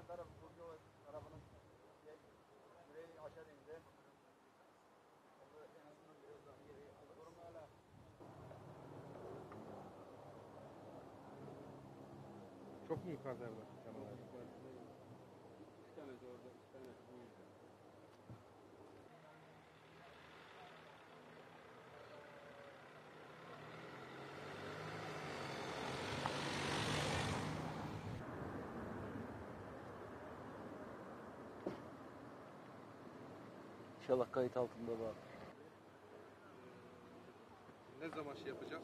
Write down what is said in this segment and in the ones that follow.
Çok mu yukarıda evler? İnşallah kayıt altında var. Ne zaman şey yapacağız?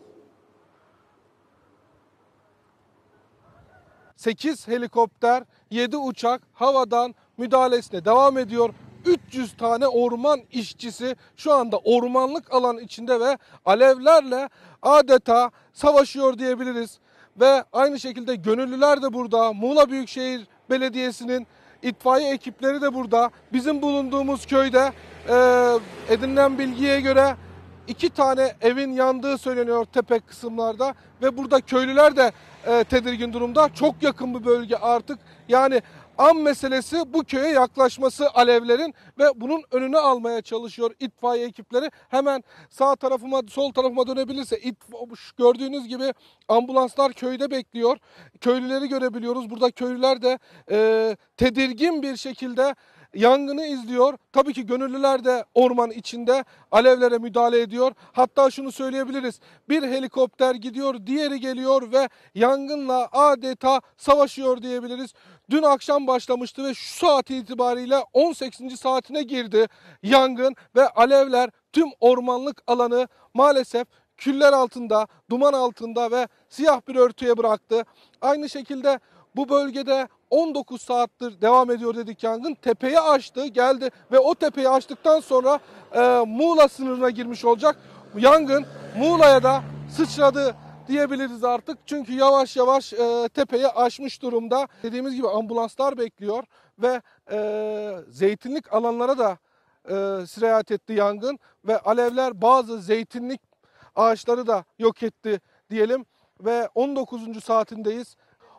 8 helikopter, 7 uçak havadan müdahalesine devam ediyor. 300 tane orman işçisi şu anda ormanlık alan içinde ve alevlerle adeta savaşıyor diyebiliriz. Ve aynı şekilde gönüllüler de burada. Muğla Büyükşehir Belediyesi'nin itfaiye ekipleri de burada. Bizim bulunduğumuz köyde edinilen bilgiye göre 2 tane evin yandığı söyleniyor tepe kısımlarda ve burada köylüler de tedirgin durumda. Çok yakın bir bölge artık. Yani an meselesi bu köye yaklaşması alevlerin ve bunun önünü almaya çalışıyor itfaiye ekipleri. Hemen sağ tarafıma, sol tarafıma dönebilirse gördüğünüz gibi ambulanslar köyde bekliyor. Köylüleri görebiliyoruz. Burada köylüler de tedirgin bir şekilde yangını izliyor. Tabii ki gönüllüler de orman içinde alevlere müdahale ediyor. Hatta şunu söyleyebiliriz. Bir helikopter gidiyor, diğeri geliyor ve yangınla adeta savaşıyor diyebiliriz. Dün akşam başlamıştı ve şu saat itibariyle 18. saatine girdi yangın ve alevler tüm ormanlık alanı maalesef küller altında, duman altında ve siyah bir örtüye bıraktı. Aynı şekilde bu bölgede 19 saattir devam ediyor dedik yangın. Tepeyi aştı, geldi ve o tepeyi aştıktan sonra Muğla sınırına girmiş olacak. Yangın Muğla'ya da sıçradı diyebiliriz artık. Çünkü yavaş yavaş tepeyi aşmış durumda. Dediğimiz gibi ambulanslar bekliyor ve zeytinlik alanlara da sirayet etti yangın. Ve alevler bazı zeytinlik ağaçları da yok etti diyelim. Ve 19. saatindeyiz.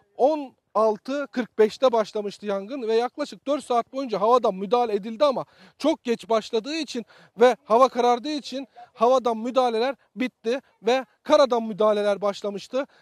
16.45'te başlamıştı yangın ve yaklaşık 4 saat boyunca havadan müdahale edildi ama çok geç başladığı için ve hava karardığı için havadan müdahaleler bitti ve karadan müdahaleler başlamıştı.